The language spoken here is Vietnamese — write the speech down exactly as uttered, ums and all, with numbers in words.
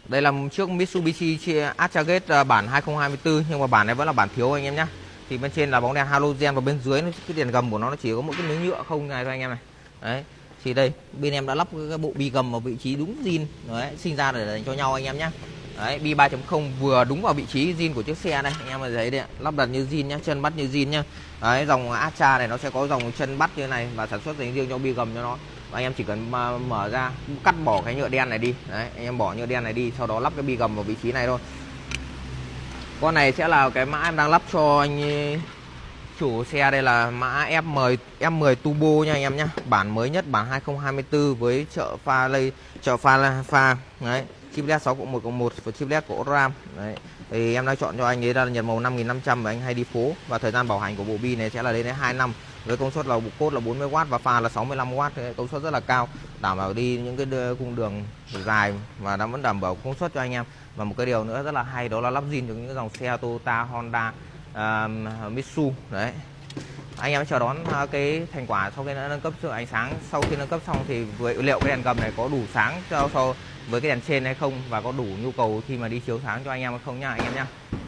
Đây là chiếc Mitsubishi Astragat bản hai không hai tư, nhưng mà bản này vẫn là bản thiếu anh em nhé. Thì bên trên là bóng đèn halogen và bên dưới cái đèn gầm của nó, nó chỉ có một cái miếng nhựa không này thôi anh em này. Đấy. Thì đây bên em đã lắp cái bộ bi gầm vào vị trí đúng zin đấy, sinh ra để dành cho nhau anh em nhé. Đấy, bi ba chấm không vừa đúng vào vị trí zin của chiếc xe này anh em mà thấy đấy, lắp đặt như zin nhá, chân bắt như zin nhá. Đấy, dòng Astra này nó sẽ có dòng chân bắt như này và sản xuất dành riêng cho bi gầm cho nó. Và anh em chỉ cần mở ra cắt bỏ cái nhựa đen này đi, đấy, anh em bỏ nhựa đen này đi, sau đó lắp cái bi gầm vào vị trí này thôi. Con này sẽ là cái mã em đang lắp cho anh chủ xe, đây là mã F mười F mười Turbo nha anh em nhé, bản mới nhất bản hai không hai tư với trợ pha lây trợ pha pha đấy, chip led sáu cộng một cộng một và chip led của RAM đấy. Thì em đã chọn cho anh ấy là nhật màu năm nghìn năm trăm và anh hay đi phố, và thời gian bảo hành của bộ bi này sẽ là lên đến hai năm với công suất là bộ cốt là bốn mươi oát và pha là sáu mươi lăm oát, công suất rất là cao, đảm bảo đi những cái cung đường dài và nó vẫn đảm bảo công suất cho anh em. Và một cái điều nữa rất là hay đó là lắp zin cho những cái dòng xe Toyota, Honda, uh, Mitsubishi đấy. Anh em chờ đón cái thành quả sau khi đã nâng cấp sự ánh sáng. Sau khi nâng cấp xong thì với liệu cái đèn gầm này có đủ sáng cho so với cái đèn trên hay không, và có đủ nhu cầu khi mà đi chiếu sáng cho anh em hay không nha anh em nhá.